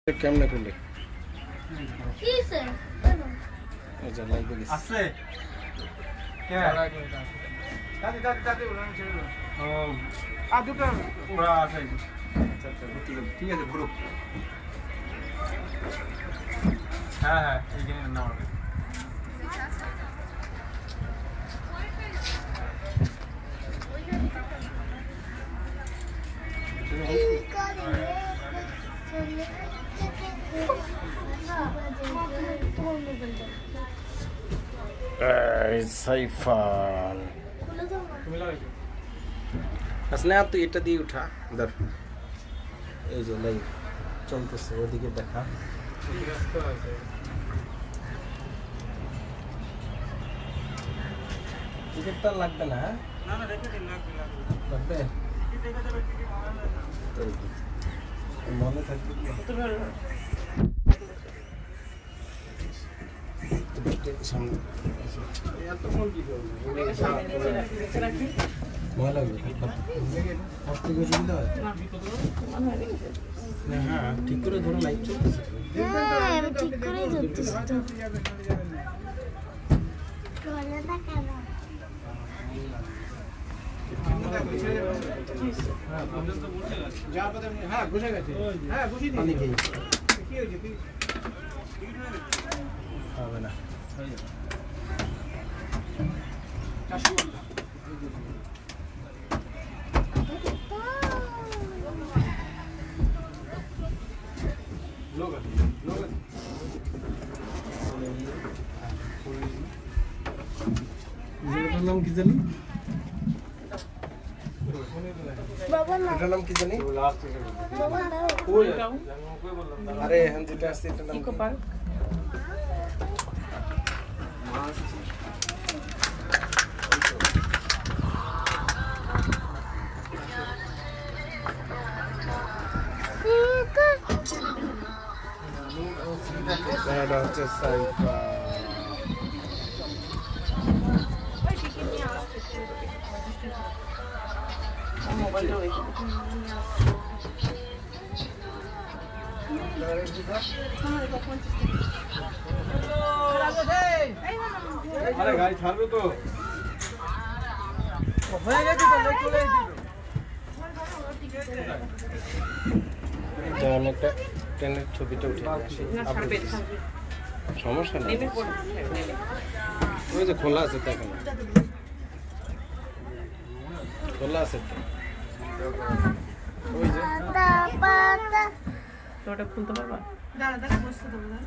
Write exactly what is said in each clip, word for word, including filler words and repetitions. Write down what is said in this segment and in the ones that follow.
কেমনে করলে কি স্যার আচ্ছা লাইভে গেছে আছে কে দাদি দাদি দাদি ওরা ছেড়ে দাও ও আ দুটো ওরা আছে আচ্ছা আচ্ছা ঠিক আছে ঘুরো হ্যাঁ হ্যাঁ এইখানে নাও সাইফান আসলে তুই এটা দিয়ে উঠা ধর এই যে লাইভ চলতেছে ওদিকে দেখা টিকিটটা লাগবে না না না রেখে দিন লাগবে লাগবে কি দেখে যাবে টিকিট মনে থাকবে সামনে এত কোন কি করবে ভালো লাগবে আস্তে করে দিতে হয় না হ্যাঁ ঠিক করে ধরো লাইট চলতেছে হ্যাঁ আমি ঠিক করেই ধরতেছি তো গলাটা কেন হ্যাঁ বসে গেছে হ্যাঁ বসে দিন পানি খেয়ে কি হয়েছে কি হবে না লোক আছে লোক আছে এটার নাম কি জানি বাবা না এটার নাম কি জানি বাবা না ওই আরে এখন যেটা আসছে এটার নাম কি? এটা হচ্ছে সাইফা আরে গাড়ি ছাড়বে তো হয়ে গেছে তো লেট চলে যেমন একটা ট্রেনের ছবিটা উঠে আসে সমস্যা নেই ওই যে খোলা আছে দেখেন খোলা আছে তো ওই যে পাতা পাতা ওটা খুলতে পারবা দাঁড়া দাঁড়া বসতে দেবো না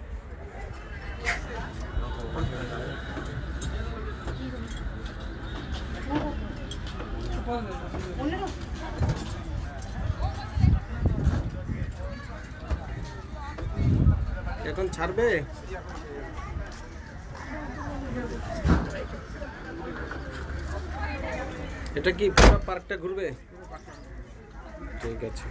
এখন ছাড়বে এটা কি পুরো পার্কটা ঘুরবে ঠিক আছে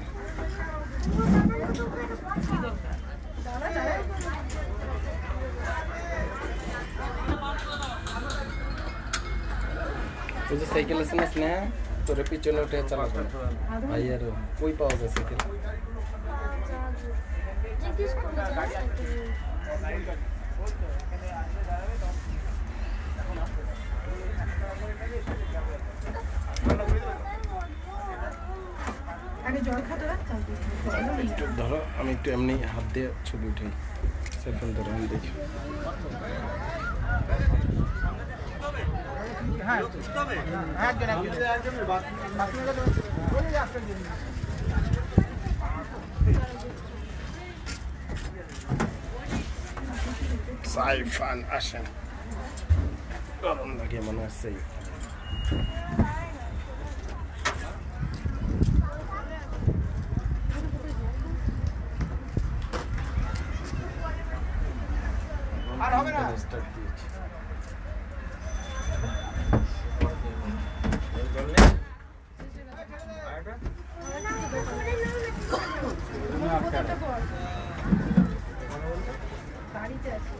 ওই যে সাইকেল আছে না স্নেহা তোরে পিছনে উঠে চালাবো ভাই আর কই পাওয়া যায় সাইকেল জিজ্ঞেস করে আগে জল খাতে রাখতাম একটু ধরো আমি একটু এমনি হাত দিয়ে ছবি উঠাই সেলফোন ধরে আমি দেখি হ্যাঁ হ্যাঁ একজন একজন একজন বাকি গেল ওই আসছেন সাইফান আসেন গরম লাগে মনে হচ্ছে আর হবে না বাড়িতে আছে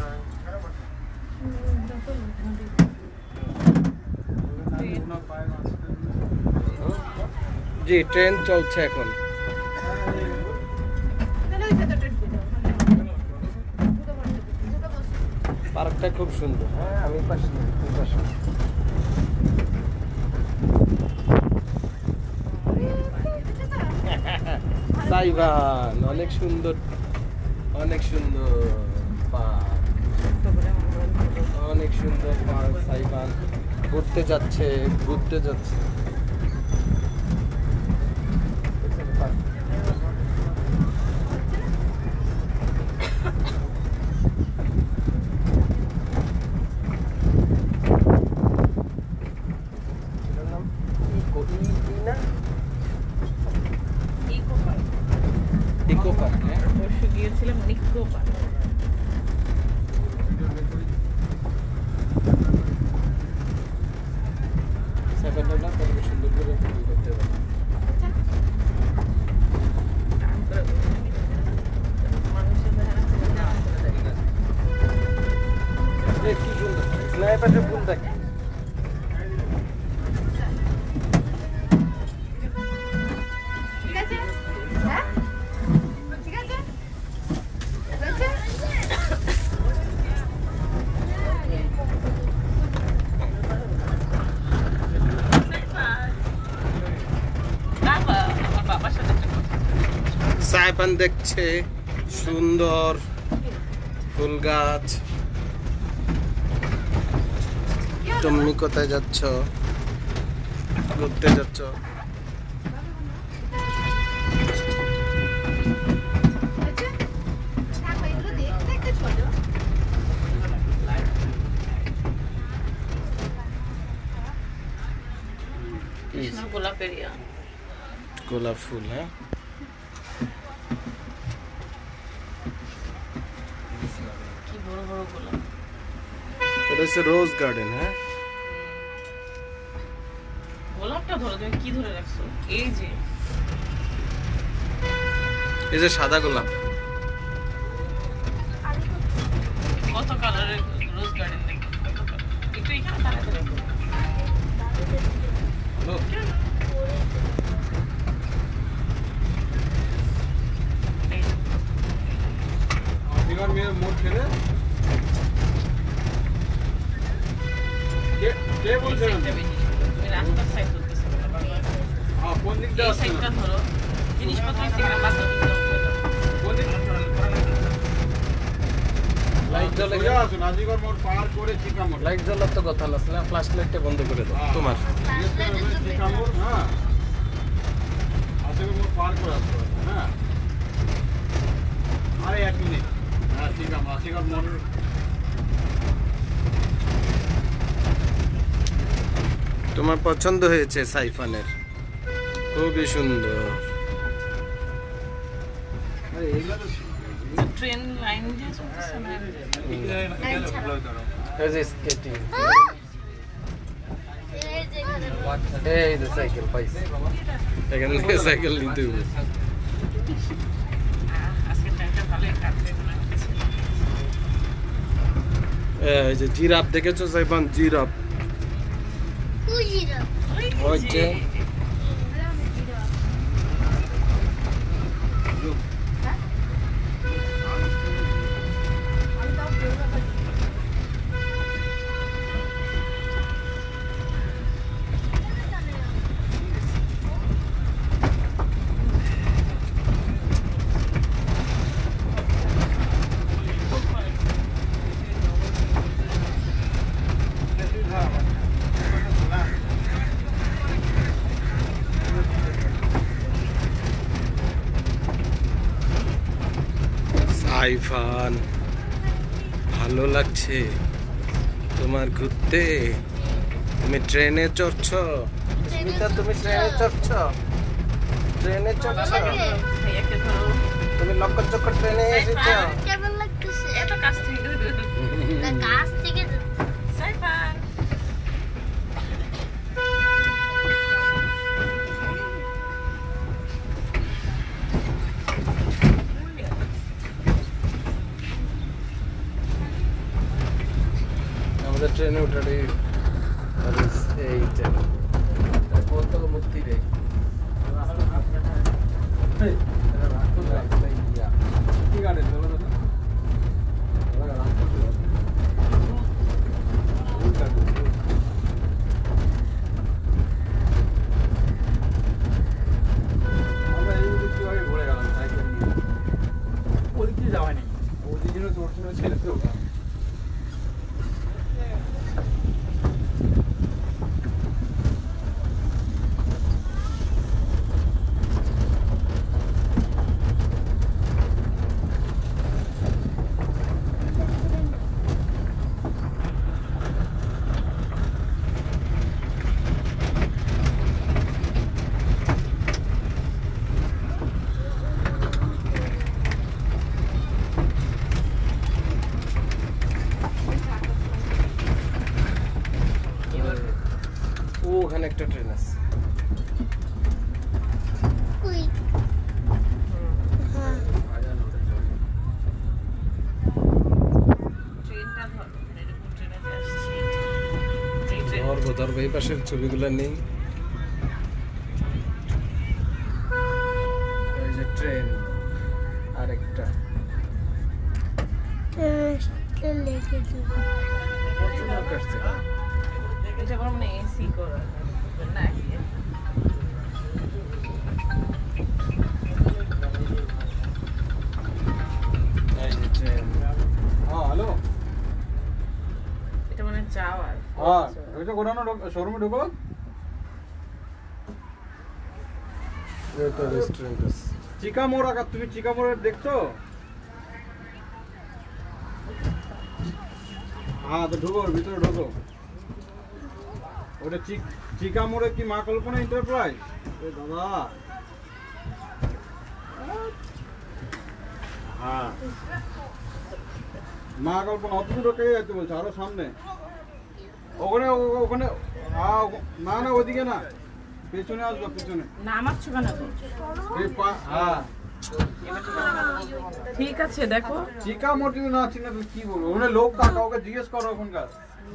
পায় না জি ট্রেন চলছে এখন। তাহলে ওই ভেতরটা ঢুকে যাও দুটো বন্ধ দুটো বসে পার্কটা খুব সুন্দর। হ্যাঁ আমি পাশে নেই, তুই পাশে নে। সাইবান অনেক সুন্দর, অনেক সুন্দর পার্ক, অনেক সুন্দর পার্ক। সাইবান ঘুরতে যাচ্ছে, ঘুরতে যাচ্ছে। এটার নাম ইকো ই না ইকো পার্ক। Eco park. হ্যাঁ পরশু গিয়েছিলাম নিকো পার্ক। সেভেন না কত সুন্দর করে ভিডিও করতে পারে। টান করে বসে গেছে। মানুষের দেখা যাচ্ছে না করে দেয়। এ কি সুন্দর স্নাইপারে ফুল দেখে। ঠিক আছে হ্যাঁ ঠিক আছে হয়েছে বাবা আমার বাবার সাথে একটা কথা। সাইবান দেখছে সুন্দর ফুল গাছ। তুমি কোথায় যাচ্ছ? ঘুরতে যাচ্ছ? হয়েছে থাকো এগুলো দেখতে দেখতে চলো কৃষ্ণ গোলাপেরিয়া। গোলাপ ফুল। হ্যাঁ কি বড় বড় গোলাপ। এটা হচ্ছে রোজ গার্ডেন। হ্যাঁ গোলাপটা ধরো, তুমি কি ধরে রাখছো? এই যে এই যে সাদা গোলাপ। কত কালারের রোজ গার্ডেন দেখো, কত কালার। একটু এখানে দাঁড়াতে রাখো। এই যে, আদিবার মেয়ে মোট খেলে কে কে এই বলছে সাইডটা বেশি সুন্দর। তুমি রাস্তার সাইড ধরতেছো না বারবার। হ্যাঁ কোন দিকটা এই আছে সাইডটা ধরো, জিনিসপত্র সেখানে বাচ্চা তুলতে হবে। কোন দিক লাইট জ্বলে সোজা আসুন আজিগর মোড় পার করে চিকা মোড় লাইট জ্বলার তো কথা না, ফ্ল্যাশ লাইটটা বন্ধ করে দাও তোমার। চিকা মোড় হ্যাঁ আজিগর মোড় পার করে আসতে হবে হ্যাঁ আরে এক মিনিট হ্যাঁ চিকা মোড় আজিগর মোড় তোমার পছন্দ হয়েছে সাইফানের? খুবই সুন্দর। আরে এইগুলো তো ট্রেন লাইন যে চলতেছে না। এই যে স্কেটিং, এই যে এখানে এই যে সাইকেল পাইছে। এখানে থেকে সাইকেল নিতে হবে। আহ, আজকে ট্রেনটা ভালোই কাটবে মনে হচ্ছে। এই যে জিরাফ দেখেছো সাইফান? জিরাফ কুজিরা ওই ওই যে, যে। সাইফান ভালো লাগছে তোমার ঘুরতে? তুমি ট্রেনে চড়ছো? স্মিতা তুমি ট্রেনে চড়ছো? ট্রেনে চড়ছো? ভাইয়াকে ধরো। তুমি লক্কর চক্কর ট্রেনে এসেছো? কেমন লাগতেছে? এত কাছ থেকে না গাছ থেকে সাইফান। আমাদের ট্রেনে উঠারই এইটা কত মূর্তি রে। ওই হ্যাঁ ট্রেনটা ধর এরকম ট্রেনে যে আসছি এই ট্রেন ধরবো ধরবো এই পাশের ছবিগুলো নেই এই যে ট্রেন আরেকটা টেস্টে লেগে দিব প্রচুর লোক আসছে এটা বরং না এসি করা না এই যে ট্রেন হ্যাঁ হ্যালো এটা মানে যাওয়ার হ্যাঁ ওইটা গোডাউন শোরুমে ঢোকো এই তো রেস্টুরেন্ট আছে চিকা মোড় আকার তুমি চিকা মোড়ের দেখছো হ্যাঁ তো ঢোকো ওর ভিতরে ঢোকো ওটা চিক চিকা মোড়ে কি মা কল্পনা এন্টারপ্রাইজ এ দাদা হ্যাঁ মা কল্পনা অত দূর কে যাইতে বলছে আরো সামনে ওখানে ও- ওখানে হ্যাঁ, ও- না না ওদিকে না পেছনে আসবে পেছনে নামাচ্ছ কেন তো এই পা- হ্যাঁ ঠিক আছে দেখো চিকা মোড় যদি না চিনে তুমি কি বলবো ওখানে লোক কাকা ওকে জিজ্ঞেস করো ওখানকার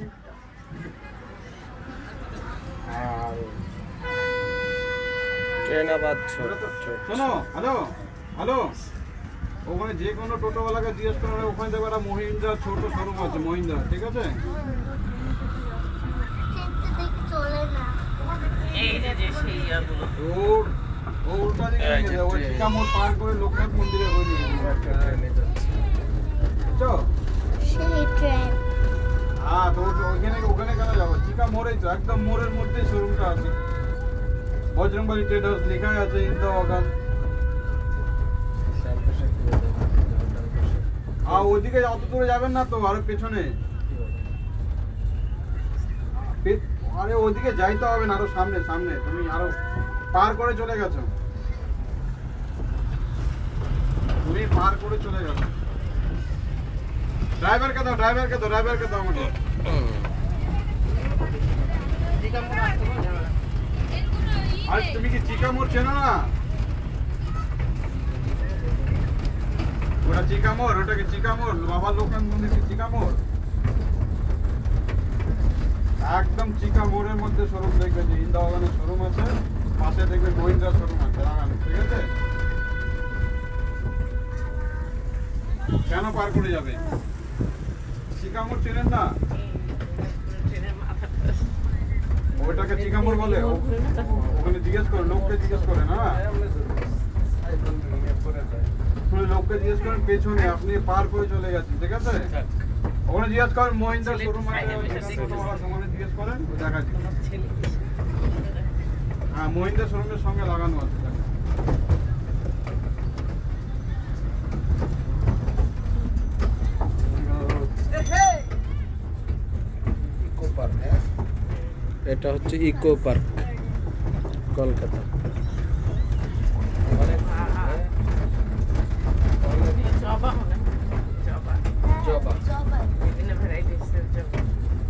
ট্রেন আবার ওটা তো- ছোট শোনো হ্যালো হ্যালো ওখানে যে কোনো টোটোওয়ালাকে জিজ্ঞেস করো ওখানে দেখো একটা মহিন্দ্রা ছোট শোরুম আছে মহিন্দ্রা ঠিক আছে ট্রেনটা দেখে চলে না এই যে যে সেই ইয়াগুলো ওর ও উল্টা দিকে এই নিয়ে যে যায় ওই ট্রেন। চিকা মোড় পার করে লোকনাথ মন্দিরে ওই দিকে একটা ট্রেনে যাচ্ছে বুঝছো সেই ট্রেন হ্যাঁ তো ওই- ওইখানে ওখানে কেন যাবো চিকা মোড়েই তো একদম মোড়ের মধ্যে শোরুমটা আছে বজরংবলী ট্রেডার্স লেখাই আছে ইন্দা বাগান ডান পাশে কি হবে? ডান পাশে আর ওইদিকে অত দূরে যাবেন না তো আরো পেছনে কি হবে? পে- আরে ওইদিকে যাইতে হবে না আরো সামনে সামনে তুমি আরো পার করে চলে গেছো তুমি পার করে চলে গেছো ড্রাইভারকে দাও ড্রাইভারকে দাও ড্রাইভারকে দাও আমাকে আর তুমি কি চিকা মোড় চেনো না ওটা চিকা মোড় ওটা কি চিকা মোড় বাবা লোকনাথ মন্দির কি চিকা মোড় একদম চিকা মোড়ের মধ্যে শোরুম দেখবে যে ইন্দাবাগানের শোরুম আছে পাশে দেখবে মহিন্দ্রা শোরুম আছে লাগানো ঠিক আছে কেন পার করে যাবে চিকা মোড় চেনেন না ট্রেনের মাথাটা ওইটাকে চিকা মোড় বলে ও- ওখানে জিজ্ঞেস করে লোককে জিজ্ঞেস করে না সাইকেল নিয়ে পড়ে যায় শুনে লোককে জিজ্ঞেস করেন পেছনে আপনি পার করে চলে গেছেন ঠিক আছে ওখানে জিজ্ঞেস করেন মহিন্দ্রা শোরুম আছে ওখানে জিজ্ঞেস করেন ও দেখা দিবে ছেলে হ্যাঁ মহিন্দ্রা শোরুমের সঙ্গে লাগানো আছে দেখো। ইকো পার্ক হ্যাঁ এটা হচ্ছে ইকো পার্ক কলকাতা অনেক হ্যাঁ, অনেক জবা মনে হয়। জবা জবা জবা বিভিন্ন ভ্যারাইটিসের জবা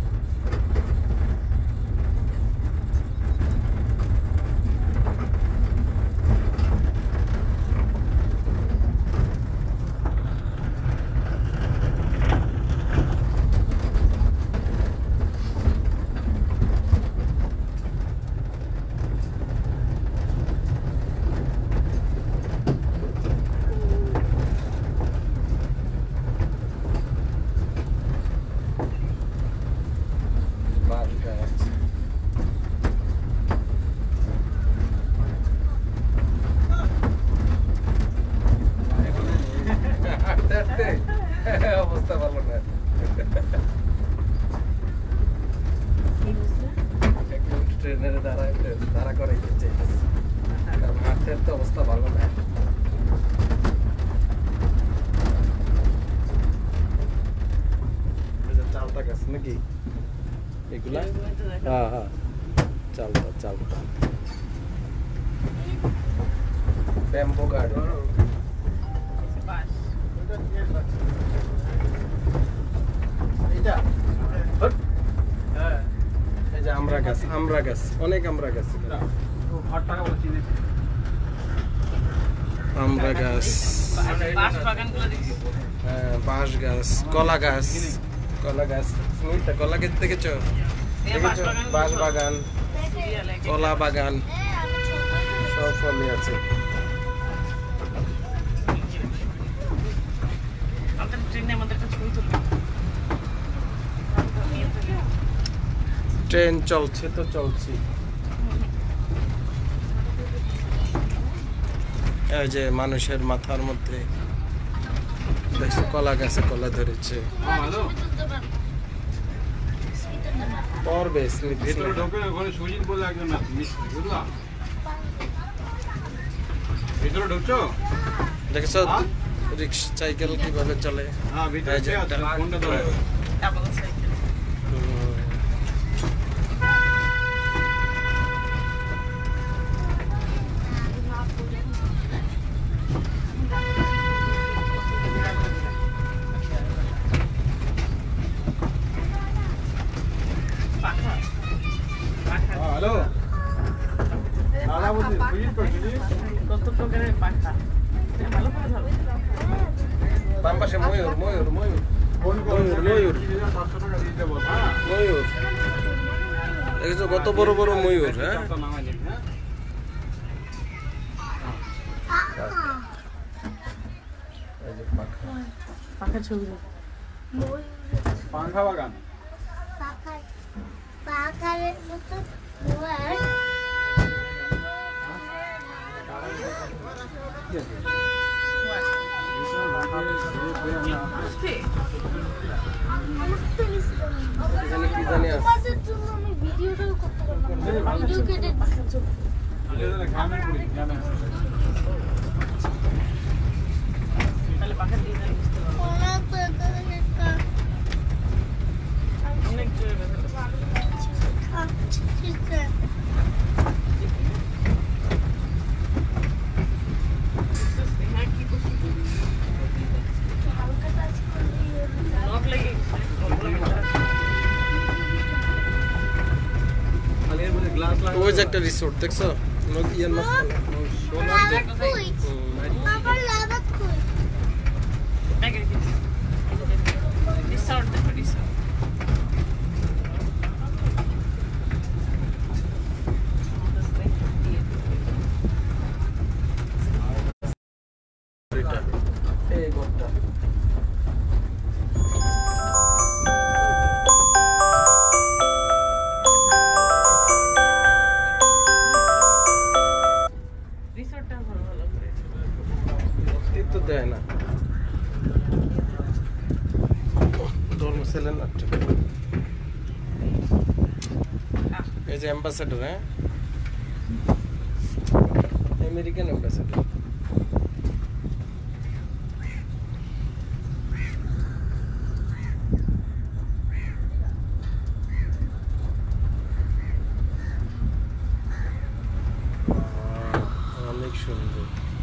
বাস গাছ হাঁটতে হাঁটতে অবস্থা ভালো না একটু ট্রেনের দ্বারা দাঁড়া করে চাইতেছে কারণ হাঁটতে হাঁটতে অবস্থা ভালো না এই যে চালটা গাছ নাকি এগুলা হ্যাঁ হ্যাঁ চালটা চালটা ব্যাম্বো গার্ডেন বাস এটা হট। হ্যাঁ এই যে আমরা গাছ আমরা গাছ অনেক আমরা গাছ ও ঘরটাকে বলে চিনেছে আমরা গাছ বাঁশ বাগানগুলো দেখছি হ্যাঁ বাঁশ গাছ কলা গাছ কলা গাছ সুমিতা কলা গাছ দেখেছো এই বাঁশ দেখেছো বাগান বাঁশ বাগান সিরিয়ালে কলা বাগান সব ফলই আছে আমাদের ট্রেনে আমাদের একটা ছবি তুলবে ট্রেন চলছে তো চলছি এই যে মানুষের মাথার মধ্যে দেখছো কলা গাছে কলা ধরেছে ভালো পড়বে স্মৃতি ভিতরে ঢোকে ওখানে সুজিত বলে একজন আছে মিস্ত্রি বুঝলা ভিতরে ঢুকছো দেখছো রিক্সা সাইকেল কিভাবে চলে হ্যাঁ ভিতরে এই যে কে আছে একটা- ফোনটা ধরো ডাবল সাইকেল হুম। পাখা পাখা হ্যালো দাদা বলছি সুজিত কই সুজিত কত প্রকারের পাখা ভালো করে ধরো বাম পাশে ময়ূর ময়ূর ময়ূর ফোন করো ময়ূর, ময়ূর। সাতশো টাকা দিতে বল হ্যাঁ ময়ূর দেখেছো কত বড় বড় ময়ূর হ্যাঁ চারটা নামাই দিন হ্যাঁ এই যে পাখা। পাখা ছবি পাংখা বাগান পাখার পাখারের মতো মোয়ার এখানে কি জানি আছে তোমাদের জন্য আমি ভিডিওটাও করতে পারলাম ভিডিও কেটে পাখার জন্য গ্রামে পড়ি গ্রামে তাহলে পাখা ডিজাইন বুঝতে পারবো অনেক বেকার অনেক জোরে ব্যথা ঠিক আছে হ্যাঁ কি করছি হালকা টাচ করলেই নখ লেগে গেছে গলগলা ব্যথা খালি এর মধ্যে গ্লাস লাগা ওই যে একটা রিসোর্ট দেখছো নদীর মাঝখানে লাভাত কই আবার লাভাত কই ব্যাগে রেখেছি রিসর্ট দেখো রিসর্ট এটা এই ঘরটা রিসর্টটা ভালো ভালো করে এই তো দেয় না ধর্ম ছিলেন না এই যে অ্যাম্বাসেডর হ্যাঁ আমেরিকান অ্যাম্বাসেডর অনেক সুন্দর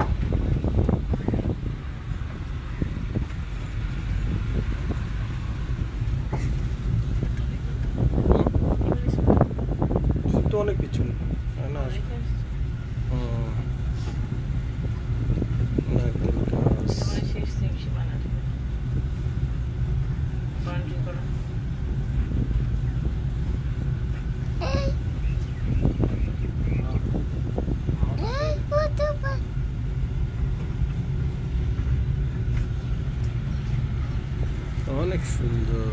তো অনেক পিছনে তাই না হুম। নারকেল গাছ শেষ সিম সীমানা বাউন্ডারি করা এই এই কত পা- অনেক সুন্দর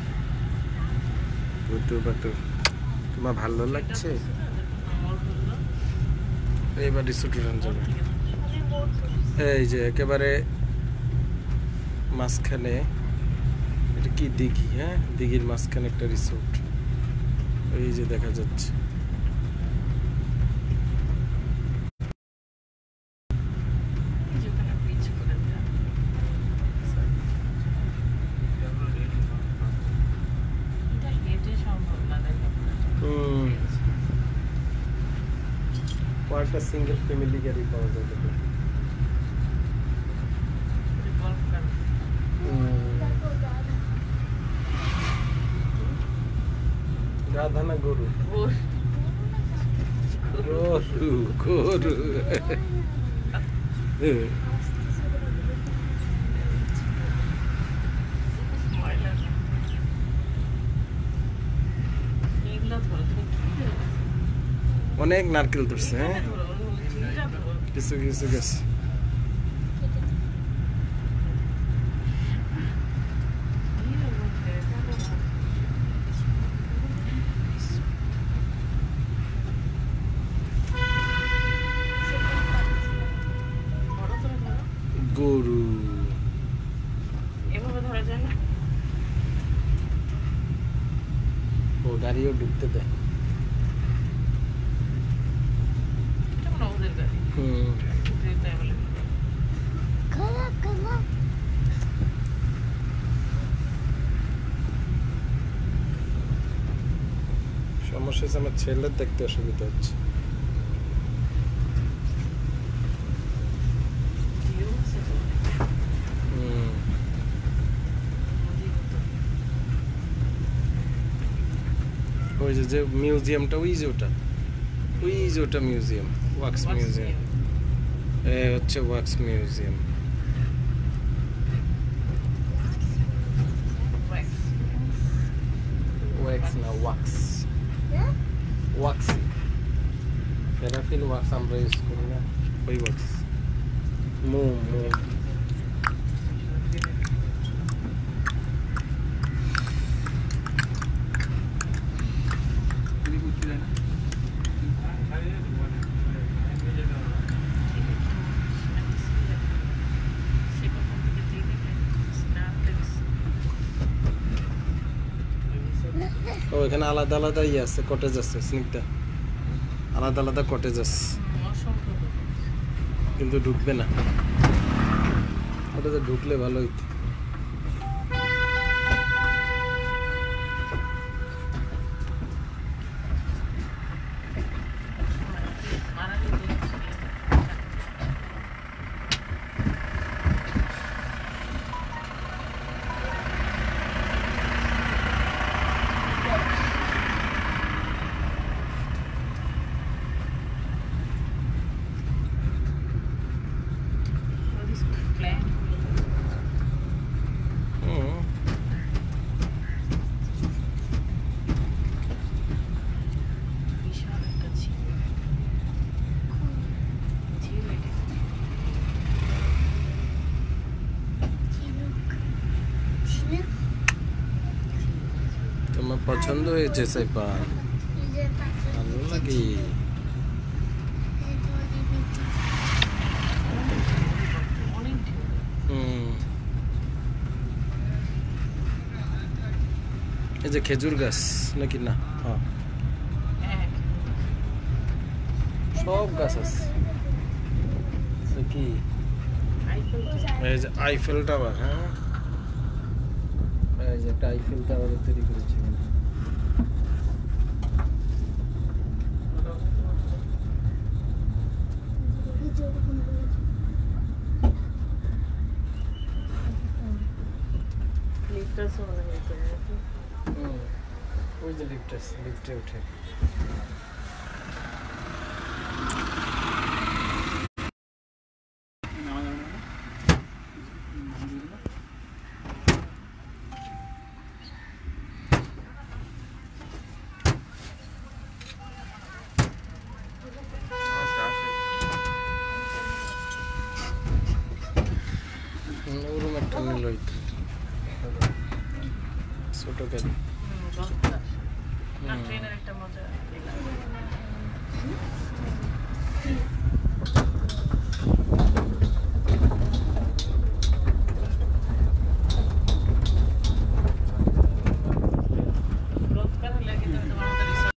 বটু বটু তোমার ভালো লাগছে এইবার রিসোর্ট যাবে এই যে একেবারে মাঝখানে এটা কি দিঘি হ্যাঁ দিঘির মাঝখানে একটা রিসোর্ট এই যে দেখা যাচ্ছে যেখানে পিচ করে দেওয়া এটা হেঁটে সম্ভব না দেখা হুম কয়েকটা সিঙ্গেল ফ্যামিলি গাড়ি পাওয়া যায় দেখো। গল্প করে হুম, দেখো দাদা এটা গাধা না গরু? ওর গরু গরু ময়লা এগুলো ধরো তুমি কি ধরো? অনেক নারকেল ধরছে হ্যাঁ ধরো, ওই চিনিটা ধরো। কিছু কিছু গেছে এর মধ্যে দেখো না। ধরো তুমি ধরো। গরু এভাবে ধরা যায় না? ও গাড়িও ঢুকতে দেয় এটা মনে হয় ওদের গাড়ি। হুম ওদের তাই বলে। সমস্যা হচ্ছে আমার ছেলের দেখতে অসুবিধা হচ্ছে জিও আছে তো। হুম নদীর মতো। ওই যে যে মিউজিয়ামটা ওই যে ওটা ওই যে ওটা মিউজিয়াম ওয়াক্স মিউজিয়াম এ হচ্ছে ওয়াক্স মিউজিয়াম Wax. ওয়াক্স না ওয়াক্স ওয়াক্স প্যারাফিন ওয়াক্স আমরা ইউজ করি না ওই ওয়াক্স মোম মোম তুমি বুঝতে যায় না সেটা কোন দিকে দিয়ে দেবে? স্নানটা বেশি। ও এখানে আলাদা আলাদা ইয়ে আছে কটেজ আছে স্নিগ্ধা আলাদা আলাদা কটেজ আছে হুম, অসংখ্য লোক। কিন্তু ঢুকবে না ওটাতে ঢুকলে ভালো হইতো মারাঠি দেশ। What is plan? হুম বিশাল একটা ঝিল। ঝিল এটা। তোমার পছন্দ হয়েছে সাইপান ভালো লাগে অনেক ঢেউ। হুম এই যে খেজুর গাছ নাকি না হ্যাঁ হ্যাঁ। সব গাছ আছে সে কি আইফেল টাওয়ার। এই যে আইফেল টাওয়ার হ্যাঁ এই যে একটা আইফেল টাওয়ার তৈরি করেছে এখানে। লিফট আছে মনে হয় এখানে নাকি? হুম ওই যে লিফট আছে লিফটে উঠে নামা যাবে না ওরম একটা নিল হইতো ছোট গাড়ি হুম, দরকার। না, হুম। ট্রেনের একটা মজা। দরকার হলে কিন্তু আমি তোমার মতো রিসার্চ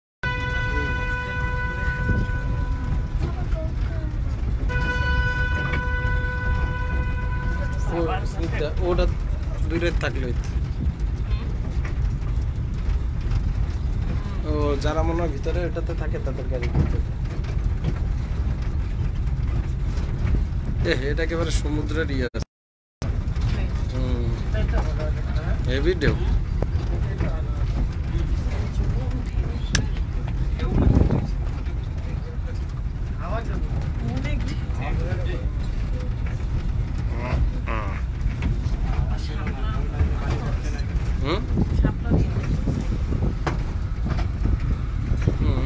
ও স্নিগ্ধা ওটা দূরে থাকলে হইতো ও যারা মনে হয় ভিতরে ওটাতে থাকে তাদের গাড়ি করতে এ এটা একেবারে সমুদ্রের ইয়ে আছে হেভি ঢেউ অনেক হুম ছাপটা দিয়ে হুম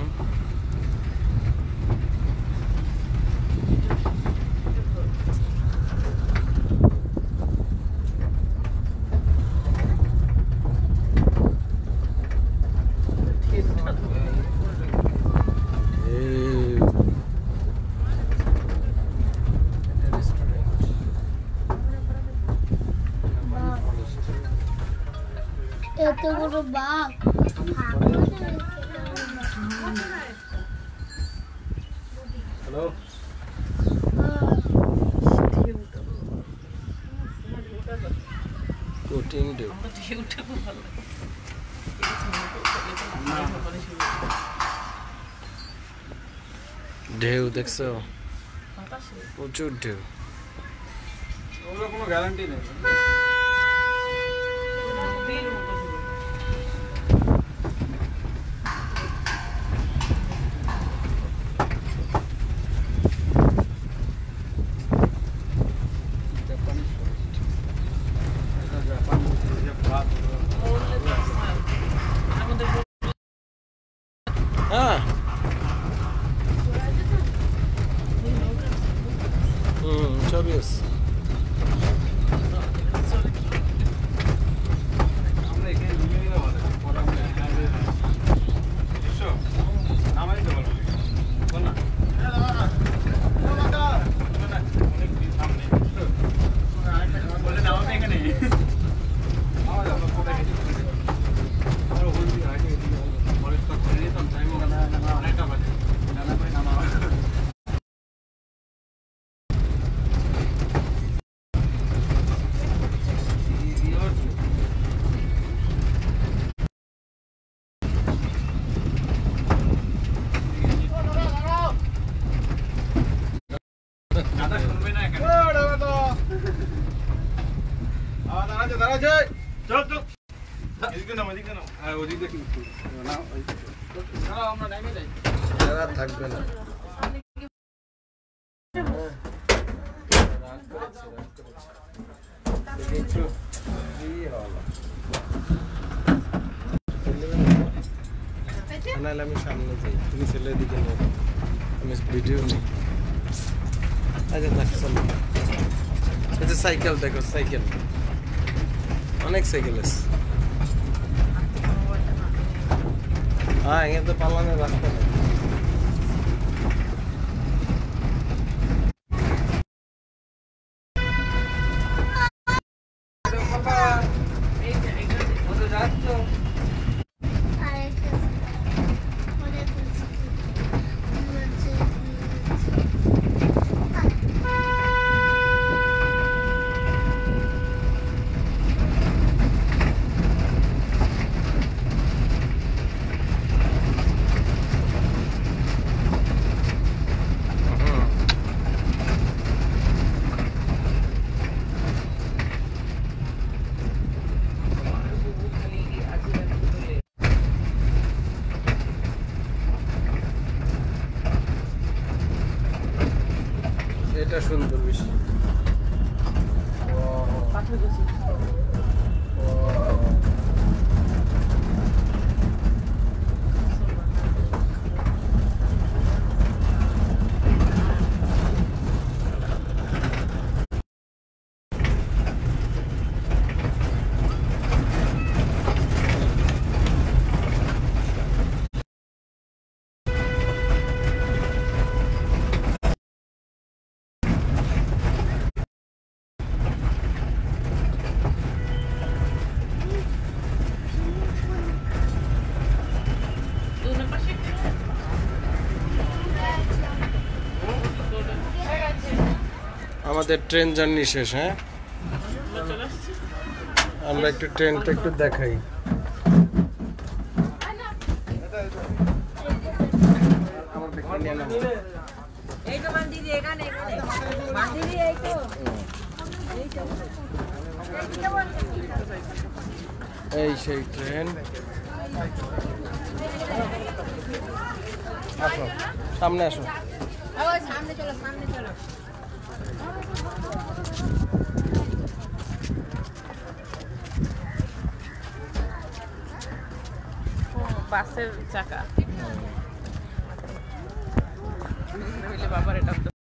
এত বড় বাঘ হ্যালো কঠিন ঢেউ আমরা ঢেউটা খুব ভালো লাগে ঢেউ দেখছো বাতাসে প্রচুর ঢেউ ওগুলো কোনো গ্যারান্টি নেই নদীর মতো ঢেউ। জাপানি ফরেস্ট এটা জাপানি যে ভাত মরলে তো আর আমাদের হ্যাঁ হুম সবই আছে আমরা এখানে নিয়ে নিলে ভালো পরে আমরা এখানে এসো নামাই দেবো বল না অনেক দিন সামনে বলে নামাবে এখানে আমার আমরা কোথায় গেছি আমরা বলছি আগে ফরেস্ট পার্ক করে নিতাম টাইম অনেকটা বাজে নানা করে নামা দাদা শুনবে না এখানে দাঁড়াচ্ছে দাঁড়াচ্ছে চল চল এদিকে নাও এদিকে নাও আর ওদিকে কিন্তু না দাঁড়াও আমরা টাইমে যাই এরা থাকবে না নাহলে আমি সামনে যাই তুমি ছেলের দিকে নেই আমি ভিডিও নেই আচ্ছা থাক চলো আচ্ছা সাইকেল দেখো সাইকেল অনেক সাইকেল আছে হ্যাঁ এখানে তো পালানোর রাস্তা নেই এই যে এখানে যাচ্ছ এটা সুন্দর বেশি পাথর গেছি দুনো পাশে আমাদের ট্রেন জার্নি শেষ হ্যাঁ চলে আসছে আমরা একটু ট্রেনটা একটু দেখাই আমার ব্যাগটা নিয়ে নাও এই তো বান্দিদি এখানে এখানে বান্দিদি এই তো এই তো এই সেই ট্রেন আসো সামনে আসো সামনে চলো সামনে চলো ও বাসের চাকা বাবার এটা